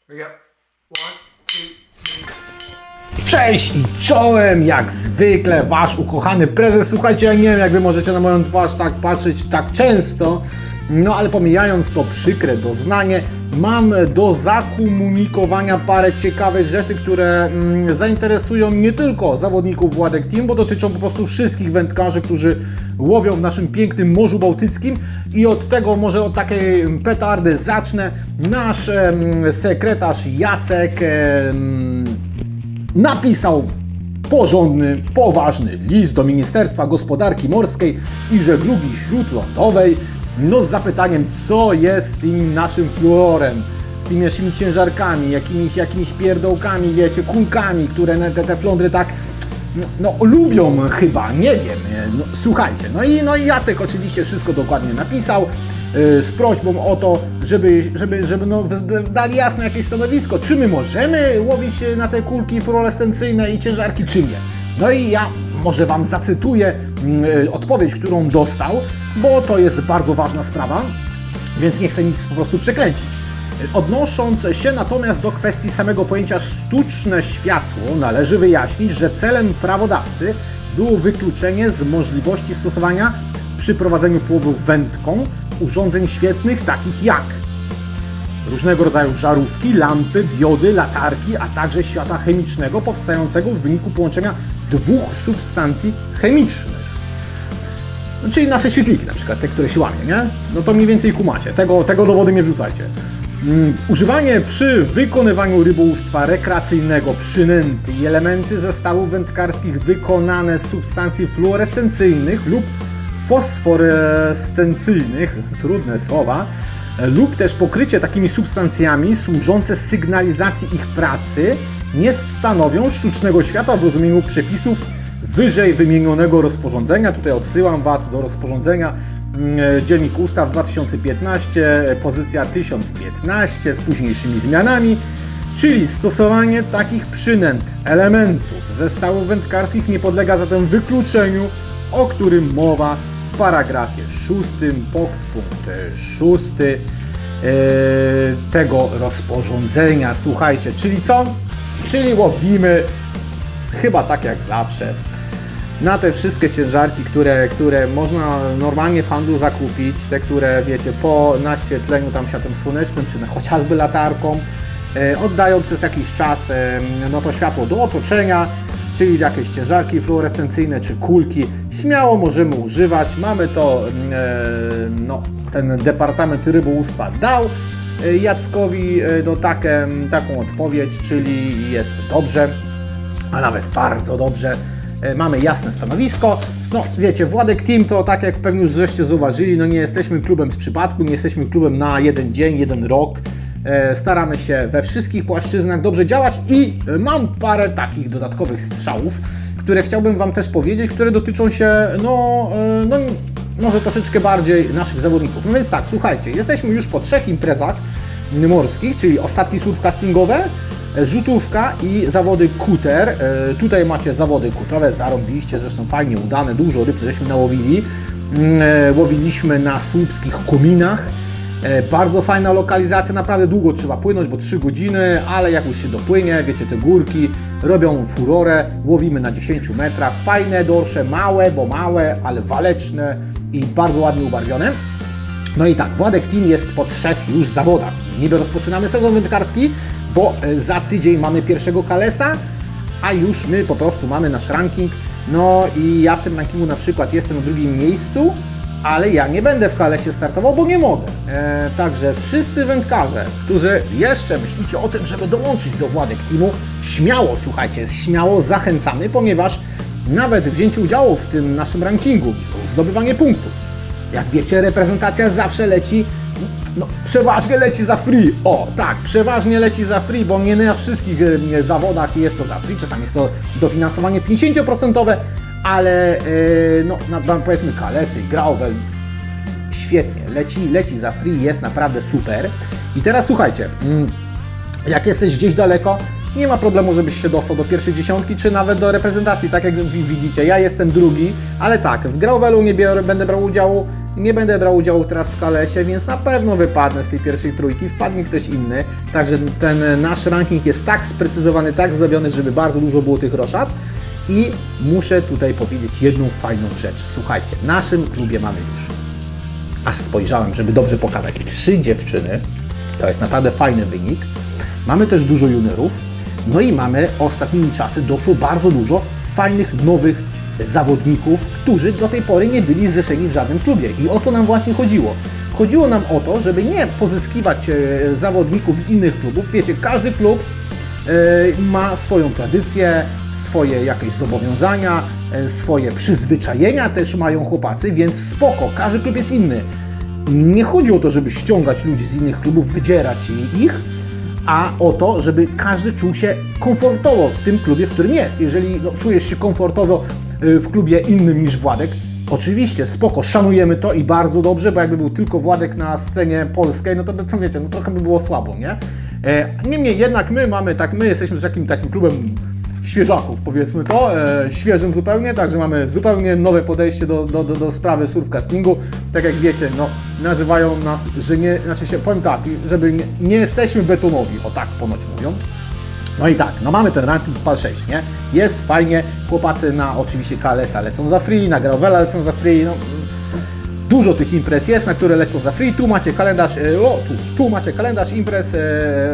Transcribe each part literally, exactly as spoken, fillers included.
Cześć i czołem, jak zwykle wasz ukochany prezes. Słuchajcie, ja nie wiem, jak wy możecie na moją twarz tak patrzeć tak często, no ale pomijając to przykre doznanie, mam do zakomunikowania parę ciekawych rzeczy, które mm, zainteresują nie tylko zawodników Władek Team, bo dotyczą po prostu wszystkich wędkarzy, którzy łowią w naszym pięknym Morzu Bałtyckim. I od tego, może od takiej petardy zacznę. Nasz em, sekretarz Jacek em, napisał porządny, poważny list do Ministerstwa Gospodarki Morskiej i Żeglugi Śródlądowej, no z zapytaniem, co jest z tym naszym fluorem, z tymi naszymi ciężarkami, jakimiś, jakimiś pierdołkami, wiecie, kulkami, które te, te flądry tak no, lubią chyba, nie wiem, no, słuchajcie, no i, no i Jacek oczywiście wszystko dokładnie napisał, yy, z prośbą o to, żeby, żeby, żeby no, dali jasne jakieś stanowisko, czy my możemy łowić na te kulki fluorescencyjne i ciężarki, czy nie. No i ja może Wam zacytuję yy, odpowiedź, którą dostał, bo to jest bardzo ważna sprawa, więc nie chcę nic po prostu przekręcić. Odnosząc się natomiast do kwestii samego pojęcia sztuczne światło, należy wyjaśnić, że celem prawodawcy było wykluczenie z możliwości stosowania przy prowadzeniu połowów wędką urządzeń świetlnych takich jak różnego rodzaju żarówki, lampy, diody, latarki, a także światła chemicznego powstającego w wyniku połączenia dwóch substancji chemicznych. No, czyli nasze świetliki na przykład, te, które się łamie, nie? No to mniej więcej kumacie, tego, tego do wody nie wrzucajcie. Mm, używanie przy wykonywaniu rybołówstwa rekreacyjnego przynęty i elementy zestawów wędkarskich wykonane z substancji fluorescencyjnych lub fosforescencyjnych, trudne słowa, lub też pokrycie takimi substancjami służące sygnalizacji ich pracy nie stanowią sztucznego światła w rozumieniu przepisów wyżej wymienionego rozporządzenia. Tutaj odsyłam Was do rozporządzenia Dziennik Ustaw dwa tysiące piętnaście, pozycja tysiąc piętnaście z późniejszymi zmianami, czyli stosowanie takich przynęt, elementów, zestawów wędkarskich nie podlega zatem wykluczeniu, o którym mowa w paragrafie szóstym, punkt szósty yy, tego rozporządzenia. Słuchajcie, czyli co? Czyli łowimy chyba tak jak zawsze na te wszystkie ciężarki, które, które można normalnie w handlu zakupić, te, które wiecie, po naświetleniu tam światłem słonecznym, czy chociażby latarką, e, oddają przez jakiś czas e, no to światło do otoczenia, czyli jakieś ciężarki fluorescencyjne, czy kulki, śmiało możemy używać. Mamy to, e, no, ten Departament Rybołówstwa dał e, Jackowi e, no, takie, taką odpowiedź, czyli jest dobrze, a nawet bardzo dobrze. Mamy jasne stanowisko. No wiecie, Władek Team to tak jak pewnie już żeście zauważyli, no nie jesteśmy klubem z przypadku, nie jesteśmy klubem na jeden dzień, jeden rok. Staramy się we wszystkich płaszczyznach dobrze działać i mam parę takich dodatkowych strzałów, które chciałbym Wam też powiedzieć, które dotyczą się, no, no może troszeczkę bardziej naszych zawodników. No więc tak, słuchajcie, jesteśmy już po trzech imprezach morskich, czyli ostatki surfcastingowe, rzutówka i zawody kuter. E, tutaj macie zawody kutowe, zarąbiliście, zresztą fajnie udane, dużo ryb żeśmy nałowili. E, łowiliśmy na słupskich kominach. E, bardzo fajna lokalizacja, naprawdę długo trzeba płynąć, bo trzy godziny, ale jak już się dopłynie, wiecie, te górki robią furorę, łowimy na dziesięciu metrach. Fajne dorsze, małe, bo małe, ale waleczne i bardzo ładnie ubarwione. No i tak, Władek Team jest po trzech już zawodach. Niby rozpoczynamy sezon wędkarski, bo za tydzień mamy pierwszego Kalesa, a już my po prostu mamy nasz ranking. No i ja w tym rankingu na przykład jestem na drugim miejscu, ale ja nie będę w Kalesie startował, bo nie mogę. E, także wszyscy wędkarze, którzy jeszcze myślicie o tym, żeby dołączyć do Władek Teamu, śmiało, słuchajcie, śmiało zachęcamy, ponieważ nawet wzięcie udziału w tym naszym rankingu, zdobywanie punktów, jak wiecie, reprezentacja zawsze leci, no przeważnie leci za free. O, tak, przeważnie leci za free, bo nie na wszystkich e, zawodach jest to za free. Czasami jest to dofinansowanie pięćdziesiąt procent, ale e, no, na, powiedzmy Kalesy i Grauwel świetnie, leci, leci za free, jest naprawdę super. I teraz słuchajcie, jak jesteś gdzieś daleko, nie ma problemu, żebyś się dostał do pierwszej dziesiątki, czy nawet do reprezentacji, tak jak widzicie. Ja jestem drugi, ale tak, w Grauwelu nie biorę, będę brał udziału, nie będę brał udziału teraz w Kalesie, więc na pewno wypadnę z tej pierwszej trójki, wpadnie ktoś inny. Także ten nasz ranking jest tak sprecyzowany, tak zrobiony, żeby bardzo dużo było tych roszad. I muszę tutaj powiedzieć jedną fajną rzecz. Słuchajcie, w naszym klubie mamy już, aż spojrzałem, żeby dobrze pokazać, trzy dziewczyny. To jest naprawdę fajny wynik. Mamy też dużo juniorów. No i mamy ostatnimi czasy doszło bardzo dużo fajnych, nowych zawodników, którzy do tej pory nie byli zrzeszeni w żadnym klubie. I o to nam właśnie chodziło. Chodziło nam o to, żeby nie pozyskiwać zawodników z innych klubów. Wiecie, każdy klub ma swoją tradycję, swoje jakieś zobowiązania, swoje przyzwyczajenia też mają chłopacy, więc spoko, każdy klub jest inny. Nie chodzi o to, żeby ściągać ludzi z innych klubów, wydzierać ich, a o to, żeby każdy czuł się komfortowo w tym klubie, w którym jest. Jeżeli no, czujesz się komfortowo w klubie innym niż Władek, oczywiście, spoko, szanujemy to i bardzo dobrze, bo jakby był tylko Władek na scenie polskiej, no to, to wiecie, no trochę by było słabo, nie? Niemniej jednak my mamy, tak, my jesteśmy takim, takim klubem świeżaków, powiedzmy to, e, świeżym zupełnie, także mamy zupełnie nowe podejście do, do, do, do sprawy surfcastingu. Tak jak wiecie, no, nazywają nas, że nie, znaczy się, powiem tak, żeby nie, nie jesteśmy betonowi, o tak ponoć mówią. No i tak, no mamy ten ranking P A L sześć, nie? Jest fajnie, chłopacy na oczywiście K L S a lecą za free, na Grauwela lecą za free, no. Dużo tych imprez jest, na które lecą za free. Tu macie kalendarz, o, tu, tu macie kalendarz imprez, e,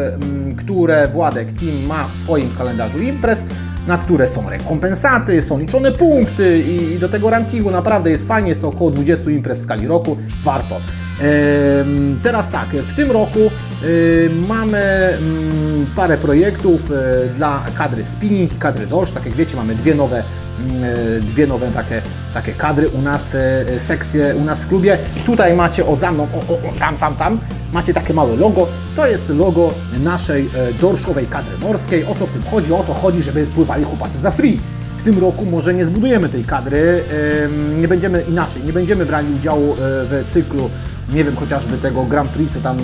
które Władek Team ma w swoim kalendarzu imprez, na które są rekompensaty, są liczone punkty i, i do tego rankingu naprawdę jest fajnie, jest to około dwudziestu imprez w skali roku, warto. E, teraz tak, w tym roku e, mamy m, parę projektów e, dla kadry spinning i kadry dorsz. Tak jak wiecie, mamy dwie nowe dwie nowe takie, takie kadry u nas, sekcje u nas w klubie. Tutaj macie, o za mną, o, o, o, tam, tam, tam, macie takie małe logo. To jest logo naszej dorszowej kadry morskiej. O co w tym chodzi? O to chodzi, żeby pływali chłopacy za free. W tym roku może nie zbudujemy tej kadry, nie będziemy inaczej, nie będziemy brali udziału w cyklu, nie wiem, chociażby tego Grand Prix, co tam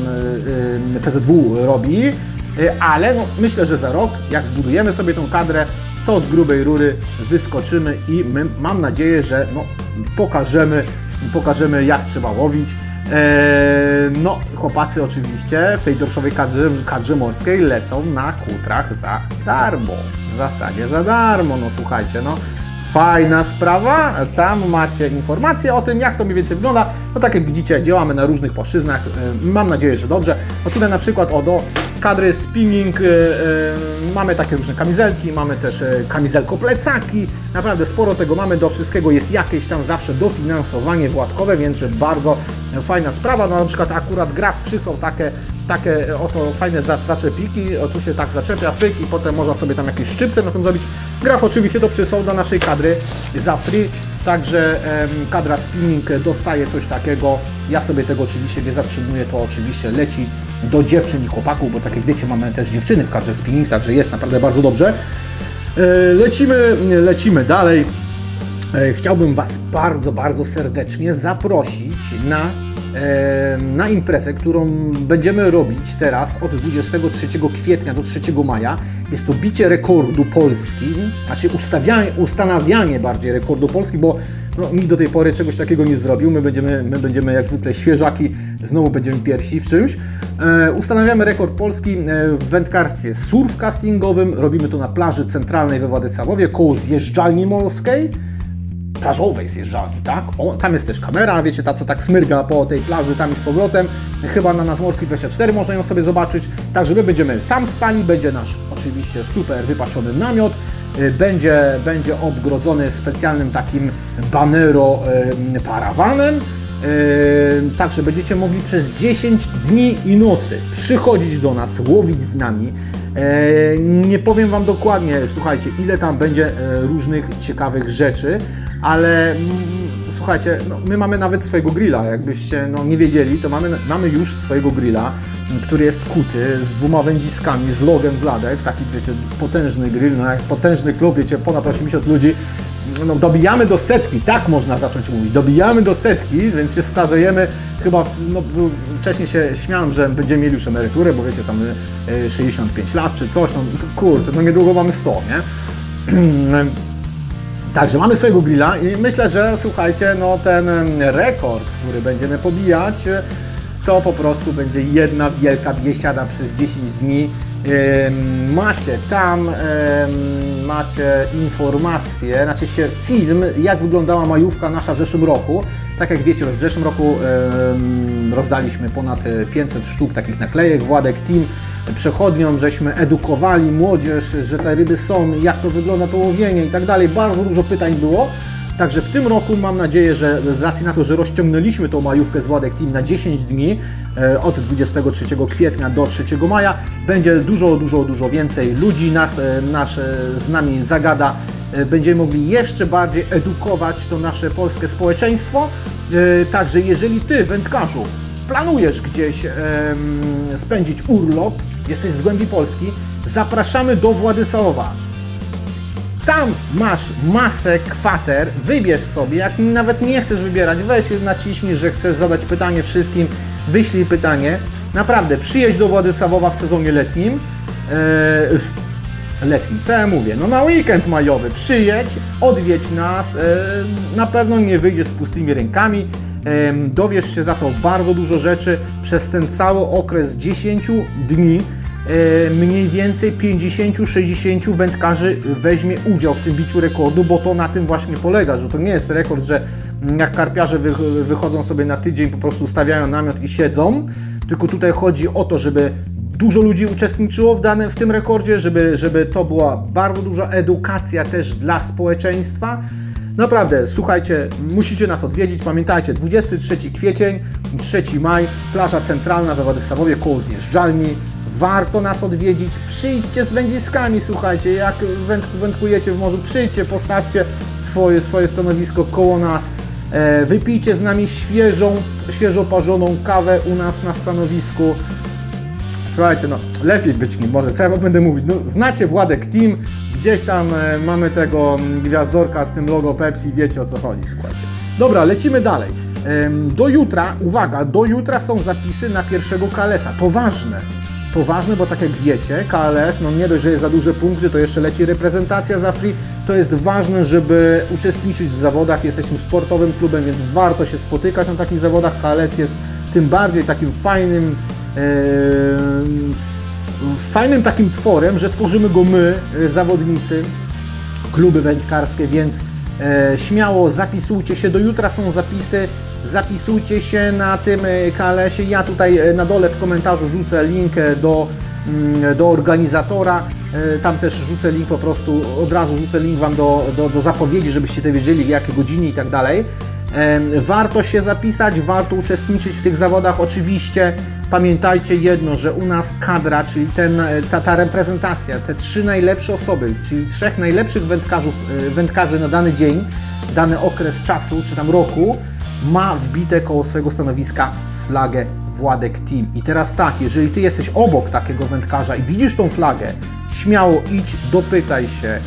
P Z W robi, ale no, myślę, że za rok, jak zbudujemy sobie tą kadrę, to z grubej rury wyskoczymy i my, mam nadzieję, że no, pokażemy, pokażemy, jak trzeba łowić. Eee, no, chłopacy oczywiście w tej dorszowej kadrze, kadrze morskiej lecą na kutrach za darmo. W zasadzie za darmo, no słuchajcie, no. Fajna sprawa, tam macie informacje o tym, jak to mniej więcej wygląda. No tak jak widzicie, działamy na różnych płaszczyznach, mam nadzieję, że dobrze. No tutaj na przykład o do kadry spinning yy, yy, mamy takie różne kamizelki, mamy też yy, kamizelko-plecaki, naprawdę sporo tego mamy, do wszystkiego jest jakieś tam zawsze dofinansowanie władkowe, więc bardzo fajna sprawa. No na przykład akurat Graf przysłał takie, takie oto fajne zaczepiki, o, tu się tak zaczepia, pyk i potem można sobie tam jakieś szczypce na tym zrobić. Graf oczywiście to przysłał dla naszej kadry za free, także em, kadra spinning dostaje coś takiego. Ja sobie tego oczywiście nie zatrzymuję, to oczywiście leci do dziewczyn i chłopaków, bo tak jak wiecie, mamy też dziewczyny w kadrze spinning, także jest naprawdę bardzo dobrze. E, lecimy, lecimy dalej. E, chciałbym Was bardzo, bardzo serdecznie zaprosić na na imprezę, którą będziemy robić teraz od dwudziestego trzeciego kwietnia do trzeciego maja. Jest to bicie rekordu Polski, znaczy ustawianie, ustanawianie bardziej rekordu Polski, bo no, nikt do tej pory czegoś takiego nie zrobił. My będziemy, my będziemy jak zwykle świeżaki, znowu będziemy pierwsi w czymś. E, ustanawiamy rekord Polski w wędkarstwie surfcastingowym. Robimy to na plaży centralnej we Władysławowie, koło zjeżdżalni morskiej. Plażowej zjeżdżalni, tak? O, tam jest też kamera, wiecie, ta co tak smyrga po tej plaży, tam i z powrotem. Chyba na Nadmorskiej dwadzieścia cztery można ją sobie zobaczyć. Także my będziemy tam stali, będzie nasz oczywiście super wypaszony namiot. Będzie, będzie obgrodzony specjalnym takim banero e, parawanem. E, także będziecie mogli przez dziesięć dni i nocy przychodzić do nas, łowić z nami. E, nie powiem Wam dokładnie, słuchajcie, ile tam będzie e, różnych ciekawych rzeczy, ale mm, słuchajcie, no, my mamy nawet swojego grilla, jakbyście no, nie wiedzieli, to mamy, mamy już swojego grilla, który jest kuty z dwoma wędziskami, z logiem Władek, taki wiecie, potężny grill, no jak potężny klub, wiecie, ponad osiemdziesiąt ludzi, no, dobijamy do setki, tak można zacząć mówić, dobijamy do setki, więc się starzejemy, chyba, no, wcześniej się śmiałem, że będziemy mieli już emeryturę, bo wiecie, tam sześćdziesiąt pięć lat czy coś, no kurczę, no niedługo mamy sto, nie? Także mamy swojego grilla i myślę, że słuchajcie, no ten rekord, który będziemy pobijać, to po prostu będzie jedna wielka biesiada przez dziesięć dni. Macie tam, macie informacje, znaczy się film, jak wyglądała majówka nasza w zeszłym roku. Tak jak wiecie, w zeszłym roku rozdaliśmy ponad pięćset sztuk takich naklejek. Władek Team przechodniom, żeśmy edukowali młodzież, że te ryby są, jak to wygląda to łowienie i tak dalej. Bardzo dużo pytań było. Także w tym roku mam nadzieję, że z racji na to, że rozciągnęliśmy tą majówkę z Władek Team na dziesięć dni, od dwudziestego trzeciego kwietnia do trzeciego maja, będzie dużo, dużo, dużo więcej ludzi nas, nas z nami zagada. Będziemy mogli jeszcze bardziej edukować to nasze polskie społeczeństwo. Także jeżeli Ty, wędkarzu, planujesz gdzieś spędzić urlop, jesteś z głębi Polski, zapraszamy do Władysławowa. Tam masz masę kwater, wybierz sobie, jak nawet nie chcesz wybierać, weź naciśnij, że chcesz zadać pytanie wszystkim, wyślij pytanie. Naprawdę, przyjedź do Władysławowa w sezonie letnim, yy, letnim, co ja mówię, no na weekend majowy, przyjedź, odwiedź nas, yy, na pewno nie wyjdziesz z pustymi rękami, yy, dowiesz się za to bardzo dużo rzeczy przez ten cały okres dziesięciu dni. Mniej więcej pięćdziesiąt do sześćdziesięciu wędkarzy weźmie udział w tym biciu rekordu, bo to na tym właśnie polega, że to nie jest rekord, że jak karpiarze wychodzą sobie na tydzień, po prostu stawiają namiot i siedzą, tylko tutaj chodzi o to, żeby dużo ludzi uczestniczyło w, danym, w tym rekordzie, żeby, żeby to była bardzo duża edukacja też dla społeczeństwa. Naprawdę, słuchajcie, musicie nas odwiedzić, pamiętajcie, dwudziesty trzeci kwiecień, trzeci maj, plaża centralna we Władysławowie koło zjeżdżalni. Warto nas odwiedzić, przyjdźcie z wędziskami, słuchajcie, jak wędkujecie w morzu, przyjdźcie, postawcie swoje, swoje stanowisko koło nas, e, wypijcie z nami świeżą, świeżo parzoną kawę u nas na stanowisku. Słuchajcie, no lepiej być nim może, co ja będę mówić, no znacie Władek Team, gdzieś tam e, mamy tego gwiazdorka z tym logo Pepsi, wiecie o co chodzi, słuchajcie. Dobra, lecimy dalej. E, do jutra, uwaga, do jutra są zapisy na pierwszego K L S-a, to ważne. To ważne, bo tak jak wiecie, K L S, no nie dość, że jest za duże punkty, to jeszcze leci reprezentacja za free. To jest ważne, żeby uczestniczyć w zawodach. Jesteśmy sportowym klubem, więc warto się spotykać na takich zawodach. K L S jest tym bardziej takim fajnym, e, fajnym takim tworem, że tworzymy go my, zawodnicy, kluby wędkarskie, więc e, śmiało zapisujcie się. Do jutra są zapisy. Zapisujcie się na tym K L S-ie. Ja tutaj na dole w komentarzu rzucę link do, do organizatora. Tam też rzucę link, po prostu od razu rzucę link Wam do, do, do zapowiedzi, żebyście te wiedzieli, jakie godziny i tak dalej. Warto się zapisać, warto uczestniczyć w tych zawodach. Oczywiście pamiętajcie jedno, że u nas kadra, czyli ten, ta, ta reprezentacja, te trzy najlepsze osoby, czyli trzech najlepszych wędkarzów, wędkarzy na dany dzień, dany okres czasu, czy tam roku, ma wbite koło swojego stanowiska flagę Władek Team. I teraz tak, jeżeli Ty jesteś obok takiego wędkarza i widzisz tą flagę, śmiało idź, dopytaj się,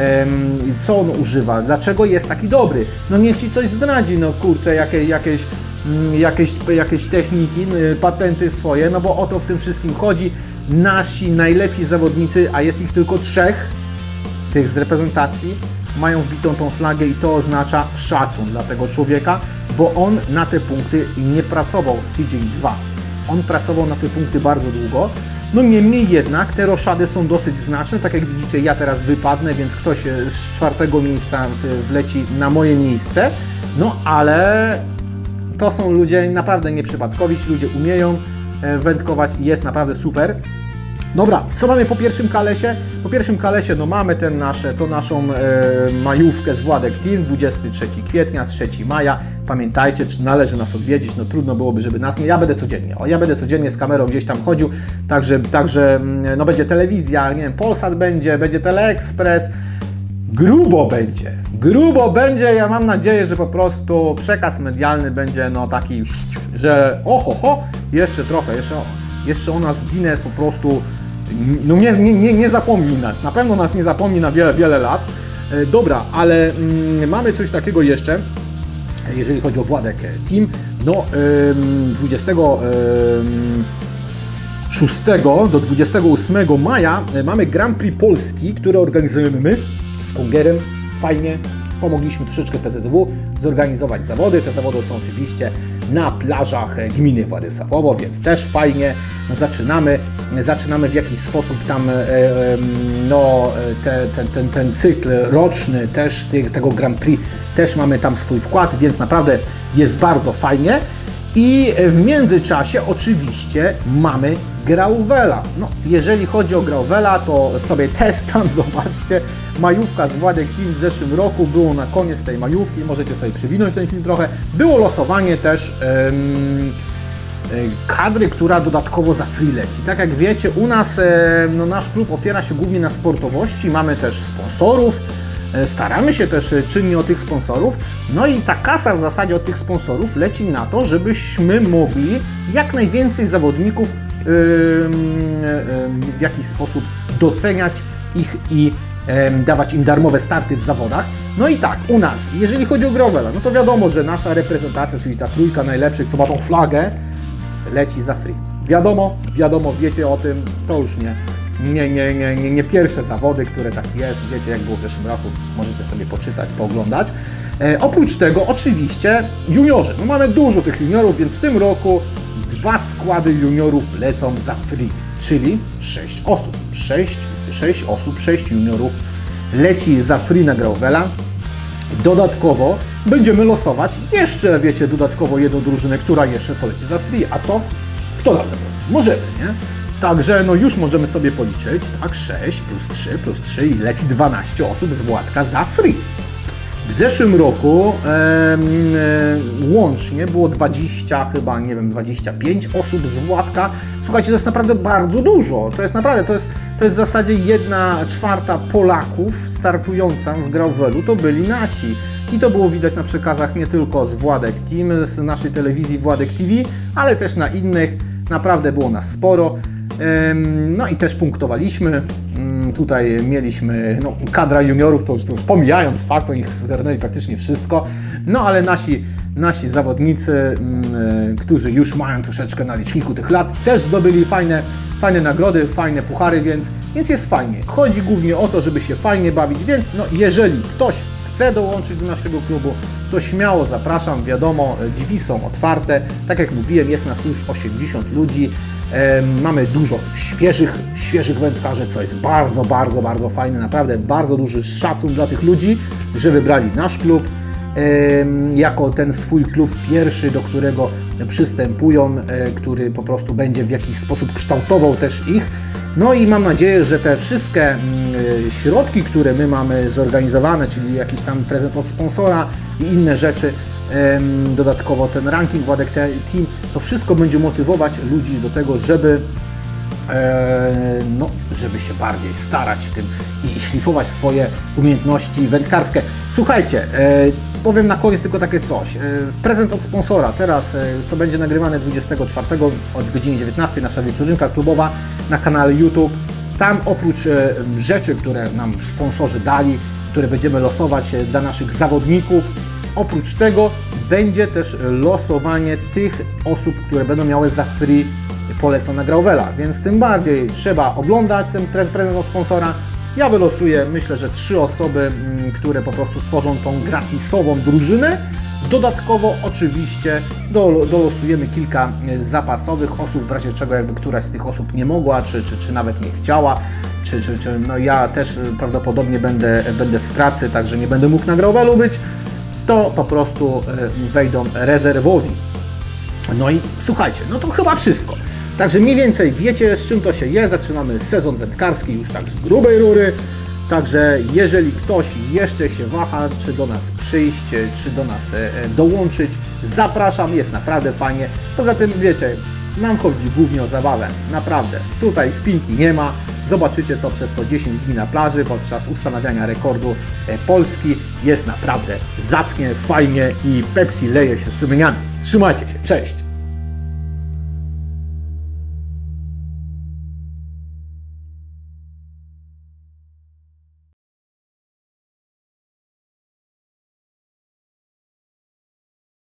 um, co on używa, dlaczego jest taki dobry. No niech Ci coś zdradzi, no kurczę, jakieś, jakieś, jakieś, jakieś techniki, patenty swoje, no bo o to w tym wszystkim chodzi. Nasi najlepsi zawodnicy, a jest ich tylko trzech, tych z reprezentacji, mają wbitą tą flagę i to oznacza szacun dla tego człowieka, bo on na te punkty nie pracował tydzień, dwa. On pracował na te punkty bardzo długo. No niemniej jednak te roszady są dosyć znaczne. Tak jak widzicie, ja teraz wypadnę, więc ktoś z czwartego miejsca wleci na moje miejsce. No ale to są ludzie naprawdę nieprzypadkowi, ci ludzie umieją wędkować i jest naprawdę super. Dobra, co mamy po pierwszym K L S-ie? Po pierwszym K L S-ie no mamy ten nasze, to naszą e, majówkę z Władek Team, dwudziestego trzeciego kwietnia, trzeciego maja. Pamiętajcie, czy należy nas odwiedzić, no trudno byłoby, żeby nas nie... Ja będę codziennie, o, ja będę codziennie z kamerą gdzieś tam chodził, także, także no będzie telewizja, nie wiem, Polsat będzie, będzie Teleexpress, grubo będzie, grubo będzie, ja mam nadzieję, że po prostu przekaz medialny będzie no taki, że oho, ho, jeszcze trochę, jeszcze, jeszcze o nas Guinness po prostu, no nie, nie, nie, nie zapomni nas, na pewno nas nie zapomni na wiele, wiele lat. E, dobra, ale mm, mamy coś takiego jeszcze, jeżeli chodzi o Władek Team. No, ym, dwudziestego szóstego do dwudziestego ósmego maja mamy Grand Prix Polski, które organizujemy my z Kungerem. Fajnie, pomogliśmy troszeczkę P Z W zorganizować zawody. Te zawody są oczywiście na plażach gminy Władysławowo, więc też fajnie. No, zaczynamy, zaczynamy w jakiś sposób tam no, te, ten, ten, ten cykl roczny też tego Grand Prix, też mamy tam swój wkład, więc naprawdę jest bardzo fajnie. I w międzyczasie oczywiście mamy Grauvela. No, jeżeli chodzi o Grauvela, to sobie też tam zobaczcie, majówka z Władek Team w zeszłym roku, było na koniec tej majówki, możecie sobie przewinąć ten film trochę, było losowanie też um, kadry, która dodatkowo za free leci. Tak jak wiecie, u nas no, nasz klub opiera się głównie na sportowości, mamy też sponsorów, staramy się też czynnie o tych sponsorów, no i ta kasa w zasadzie od tych sponsorów leci na to, żebyśmy mogli jak najwięcej zawodników yy, yy, w jakiś sposób doceniać ich i yy, dawać im darmowe starty w zawodach. No i tak, u nas, jeżeli chodzi o Grauvela, no to wiadomo, że nasza reprezentacja, czyli ta trójka najlepszych, co ma tą flagę, leci za free. Wiadomo, wiadomo, wiecie o tym, to już nie. Nie, nie, nie, nie, nie pierwsze zawody, które tak jest, wiecie jak było w zeszłym roku, możecie sobie poczytać, pooglądać. E, oprócz tego oczywiście juniorzy, no mamy dużo tych juniorów, więc w tym roku dwa składy juniorów lecą za free, czyli sześć osób, sześć osób, sześć juniorów leci za free na Grauvela. Dodatkowo będziemy losować jeszcze, wiecie, dodatkowo jedną drużynę, która jeszcze poleci za free, a co? Kto nam zabroni? Możemy, nie? Także no już możemy sobie policzyć, tak, sześć plus trzy plus trzy i leci dwanaście osób z Władka za free. W zeszłym roku e, e, łącznie było dwadzieścia, chyba nie wiem, dwadzieścia pięć osób z Władka. Słuchajcie, to jest naprawdę bardzo dużo. To jest naprawdę, to jest, to jest w zasadzie jedna czwarta Polaków startująca w Grauvelu, to byli nasi. I to było widać na przekazach nie tylko z Władek Team, z naszej telewizji Władek T V, ale też na innych. Naprawdę było nas sporo. No i też punktowaliśmy. Tutaj mieliśmy no, kadra juniorów, to już, to już pomijając fakt, oni zgarnęli praktycznie wszystko. No ale nasi, nasi zawodnicy, którzy już mają troszeczkę na liczniku tych lat, też zdobyli fajne, fajne nagrody, fajne puchary, więc, więc jest fajnie. Chodzi głównie o to, żeby się fajnie bawić, więc no, jeżeli ktoś chce dołączyć do naszego klubu, to śmiało zapraszam, wiadomo, drzwi są otwarte. Tak jak mówiłem, jest nas już osiemdziesiąt ludzi. Mamy dużo świeżych, świeżych wędkarzy, co jest bardzo, bardzo, bardzo fajne. Naprawdę bardzo duży szacun dla tych ludzi, że wybrali nasz klub jako ten swój klub pierwszy, do którego przystępują, który po prostu będzie w jakiś sposób kształtował też ich. No i mam nadzieję, że te wszystkie środki, które my mamy zorganizowane, czyli jakiś tam prezent od sponsora i inne rzeczy, dodatkowo ten ranking Władek Team, to wszystko będzie motywować ludzi do tego, żeby, no, żeby się bardziej starać w tym i szlifować swoje umiejętności wędkarskie. Słuchajcie, powiem na koniec tylko takie coś. Prezent od sponsora, teraz co będzie nagrywane dwudziestego czwartego o godzinie dziewiętnastej, nasza wieczorynka klubowa na kanale YouTube. Tam oprócz rzeczy, które nam sponsorzy dali, które będziemy losować dla naszych zawodników, oprócz tego będzie też losowanie tych osób, które będą miały za free polecą na Grauvela, więc tym bardziej trzeba oglądać ten prezent od sponsora. Ja wylosuję, myślę, że trzy osoby, które po prostu stworzą tą gratisową drużynę. Dodatkowo oczywiście dolosujemy kilka zapasowych osób, w razie czego jakby któraś z tych osób nie mogła, czy, czy, czy nawet nie chciała, czy, czy, czy no ja też prawdopodobnie będę, będę w pracy, także nie będę mógł na Grauvelu być, to po prostu wejdą rezerwowi. No i słuchajcie, no to chyba wszystko. Także mniej więcej wiecie, z czym to się je. Zaczynamy sezon wędkarski już tak z grubej rury. Także jeżeli ktoś jeszcze się waha, czy do nas przyjść, czy do nas dołączyć, zapraszam, jest naprawdę fajnie. Poza tym wiecie, nam chodzi głównie o zabawę, naprawdę. Tutaj spinki nie ma, zobaczycie to przez to dziesięć dni na plaży podczas ustanawiania rekordu Polski. Jest naprawdę zacnie, fajnie i Pepsi leje się strumieniami. Trzymajcie się, cześć!